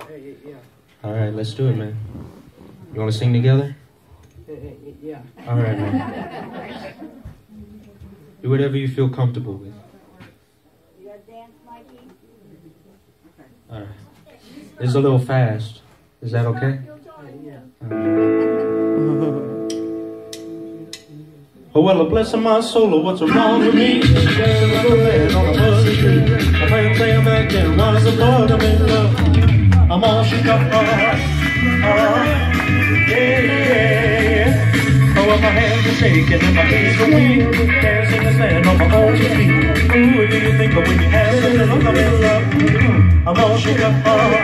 Yeah. All right, let's do it, man. You want to sing together? Yeah. All right, man. Do whatever you feel comfortable with. You got to dance, Mikey? All right. It's a little fast. Is that okay? Yeah. Oh, well, bless my soul, oh, what's wrong with me? There's a man on a buzzy tree. My friends say I'm acting wise, but I'm in love. I'm all shook up. Yeah. Oh, well, my hands are shaking and my knees are weak. Dancing and stand on my own two feet. Ooh, do you think of when you have something? I'm in love. I'm all shook up.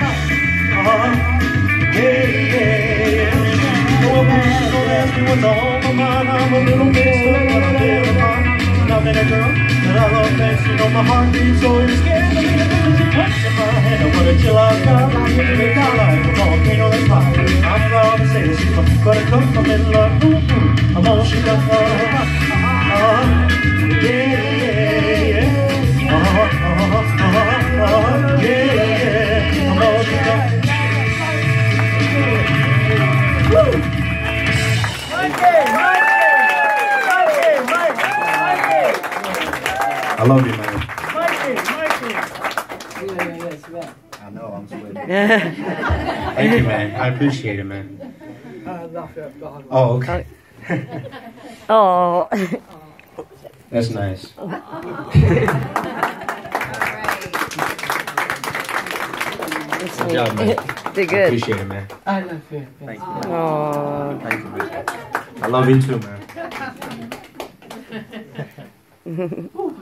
Yeah. Oh, man, don't ask me what's on my mind. I'm a little mixed up, but I'm there apart. Nothing a girl that I love best. You know my heart beats so it's scared to me. The things that touch in my head. And what a chill I've got. I'm really down like a volcano that's hot. I'm proud to say this, but it comes from in love. I'm all shook up. Yeah. Yeah. I'm all shook up. I love you, man. Mikey. I know, I'm sweating. Thank you, man. I appreciate it, man. Oh, okay. Oh. That's nice. Good job, man. Did I good. appreciate it, man. I love you. Thank you. Oh. Thank you, man. I love you too, man.